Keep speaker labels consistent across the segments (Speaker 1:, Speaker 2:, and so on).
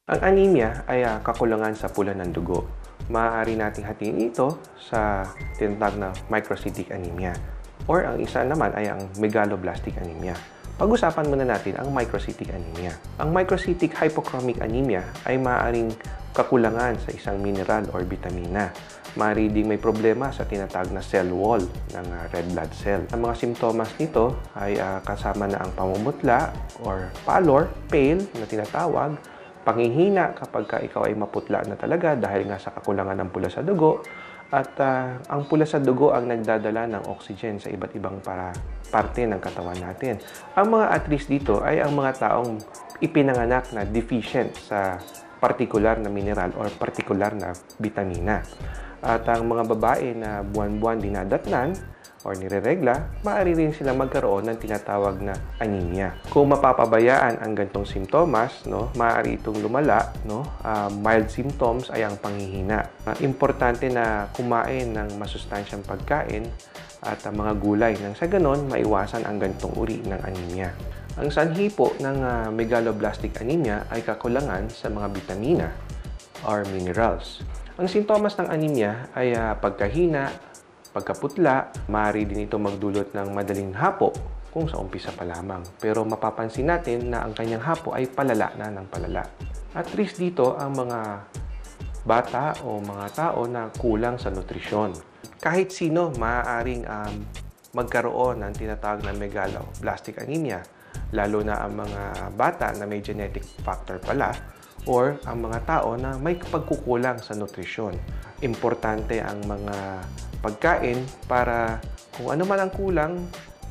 Speaker 1: Ang anemia ay kakulangan sa pula ng dugo. Maaari nating hatiin ito sa tinatawag na microcytic anemia or ang isa naman ay ang megaloblastic anemia. Pag-usapan muna natin ang microcytic anemia. Ang microcytic hypochromic anemia ay maaaring kakulangan sa isang mineral or bitamina. Maaari ding may problema sa tinatawag na cell wall ng red blood cell. Ang mga simptomas nito ay kasama na ang pamumutla or pallor, pale na tinatawag, panghihina kapag ikaw ay maputla na talaga dahil nga sa kakulangan ng pula sa dugo, at ang pula sa dugo ang nagdadala ng oxygen sa iba't ibang parte ng katawan natin. Ang mga at risk dito ay ang mga taong ipinanganak na deficient sa partikular na mineral or partikular na bitamina. At ang mga babae na buwan-buwan dinadatnan or nireregla, maaari rin silang magkaroon ng tinatawag na anemia. Kung mapapabayaan ang ganitong simptomas, maaari itong lumala. Mild symptoms ay ang panghihina. Importante na kumain ng masustansyang pagkain at mga gulay nang sa ganon maiwasan ang ganitong uri ng anemia. Ang sanhi po ng megaloblastic anemia ay kakulangan sa mga bitamina or minerals. Ang sintomas ng anemia ay pagkahina, pagkaputla, maaari din ito magdulot ng madaling hapo kung sa umpisa pa lamang. Pero mapapansin natin na ang kanyang hapo ay palala na ng palala. At risk dito ang mga bata o mga tao na kulang sa nutrisyon. Kahit sino maaaring magkaroon ng tinatawag na megaloblastic anemia, lalo na ang mga bata na may genetic factor pala or ang mga tao na may pagkukulang sa nutrisyon. Importante ang mga pagkain para kung ano man ang kulang,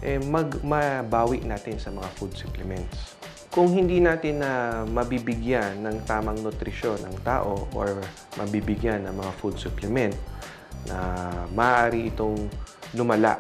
Speaker 1: mabawi natin sa mga food supplements. Kung hindi natin mabibigyan ng tamang nutrisyon ng tao or mabibigyan ng mga food supplement, na maaari itong lumala.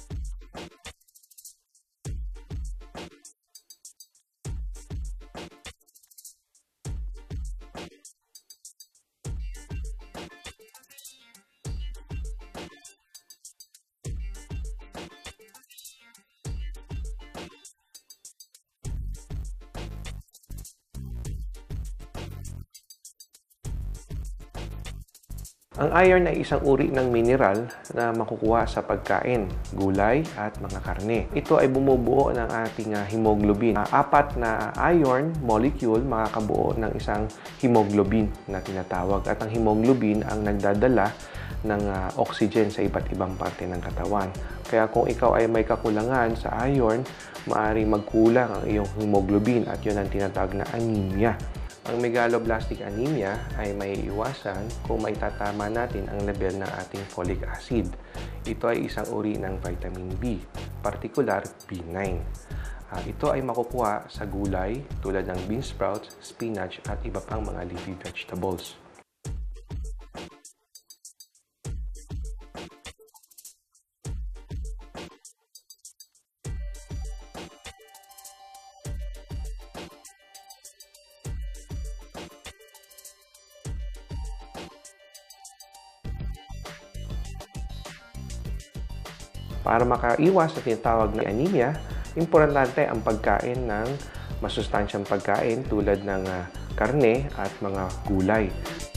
Speaker 1: Ang iron ay isang uri ng mineral na makukuha sa pagkain, gulay at mga karne. Ito ay bumubuo ng ating hemoglobin. Apat na iron molecule makakabuo ng isang hemoglobin na tinatawag. At ang hemoglobin ang nagdadala ng oxygen sa iba't ibang parte ng katawan. Kaya kung ikaw ay may kakulangan sa iron, maaaring magkulang ang iyong hemoglobin at yun ang tinatawag na anemia. Ang megaloblastic anemia ay may iwasan kung maitatama natin ang level ng ating folic acid. Ito ay isang uri ng vitamin B, partikular B9. Ito ay makukuha sa gulay tulad ng bean sprouts, spinach at iba pang mga leafy vegetables. Para makaiwas sa tinatawag na anemia, importante ang pagkain ng masustansyang pagkain tulad ng karne at mga gulay.